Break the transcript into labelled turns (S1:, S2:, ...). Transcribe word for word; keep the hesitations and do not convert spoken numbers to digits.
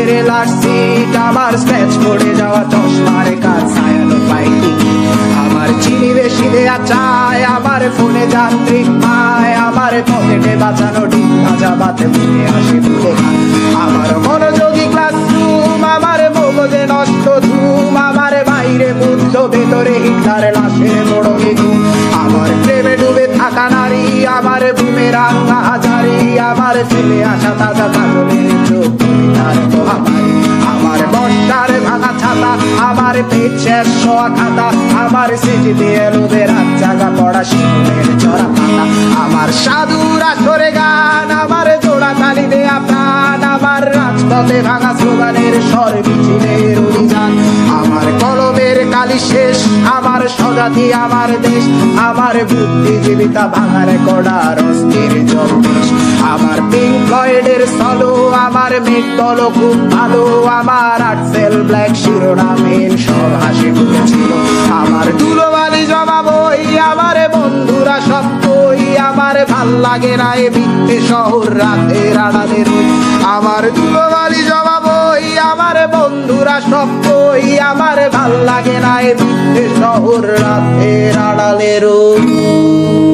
S1: বাসের last seat, আমার scratch করে যাওয়া চশমার কাজ ছায়ানো পাইনি। আমার চিনি বেশি দেয়া চায়, আমার ফোনে যান্ত্রিক পায়, আমার পকেটে বাঁচানো ডিম ভাজা বাতে মনে আসে ভুলে খান। আমার মনোযোগী ক্লাসরুম, আমার মগজে নষ্ট ধুম, আমার বাইরে বুদ্ধ ভেতরে হিটলার লাশের মোড়কে ঘুম। আমার প্রেমে ডুবে থাকা নারী, আমার বুমেরাং হাজারি, আমার ফেলে আসা তাজা কাজলের চোখ তার মহামারী। আমার বর্ষার ভাঙা ছাতা, আমার পেট শেষ শোয়া খাতা, আমার স্মৃতিতে এলোদের রাত জাগা পড়া শিশুদের চড়া পাতা। আমার সাধুরা সরে গান, আমার জোড়া তালি দেয়া প্রাণ, আমার রাজপথে ভাঙা স্লোগানের স্বর মিছিলের অভিযান। আমার কলমের কালি শেষ, আমার স্বজাতি আমার দেশ, আমার বুদ্ধিজীবিতা ভাঙার কড়ার অস্থির জলদেশ। আমার পিঙ্ক ফ্লয়েডের সলো, আমার মেঘ দল খুব ভালো, আমার আর্টসেল ব্ল্যাক শিরোনামহীন সব হাসি মুখেছিল। আমার ধুলোবালি জমা বই, আমার বন্ধুরা সব কই, আমার ভাল লাগে না এ মিথ্যে শহর রাতের আড়ালের। আমার ধুলোবালি জমা বই, আমার বন্ধুরা সব কই, আমার ভাল লাগে না এ মিথ্যে শহর রাতের আড়ালের।